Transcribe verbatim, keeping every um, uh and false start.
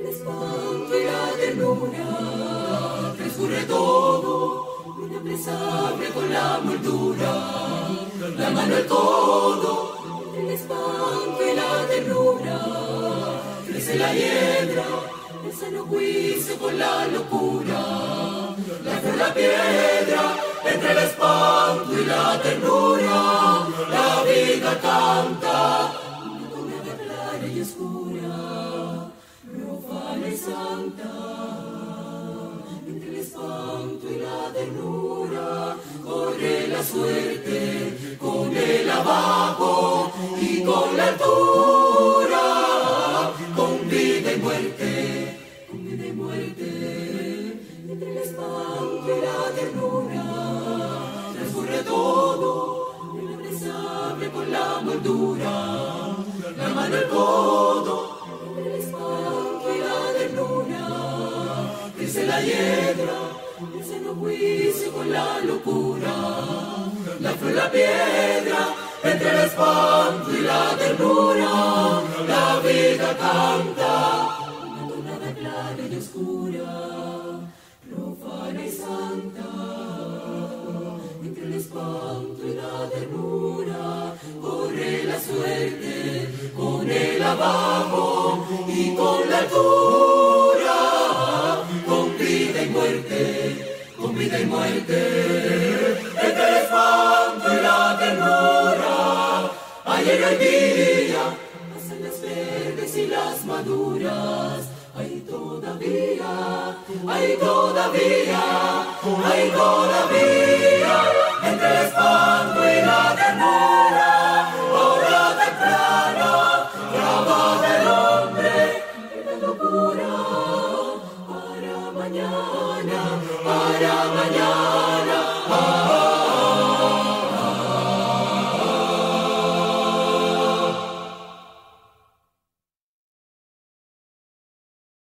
espanto y la ternura, transcurre todo, inapresable con la moldura, la mano al codo, entre el espanto y la ternura, crece la hiedra, el sano juicio con la locura, la flor, la piedra, entre el espanto y la ternura, la vida canta, una tonada clara y oscura, profana y santa, entre el espanto y la ternura, corre la suerte, con el abajo y con la altura, con vida y muerte, con vida y muerte, entre el espanto y la ternura, transcurre todo, inapresable con la moldura, la mano al codo, entre el espanto y la ternura, crece la hiedra, el seno juicio con la locura, la flor, la piedra, entre el espanto y la ternura, la vida canta, una tonada clara y oscura, profana y santa, entre el espanto y la ternura, corre la suerte, con el abajo y con la altura, con vida y muerte, con vida y muerte, entre el espanto y la ternura, ayer y hoy día, pasan las verdes y las maduras, hay todavía, hay todavía, hay todavía, entre el espanto y la ternura.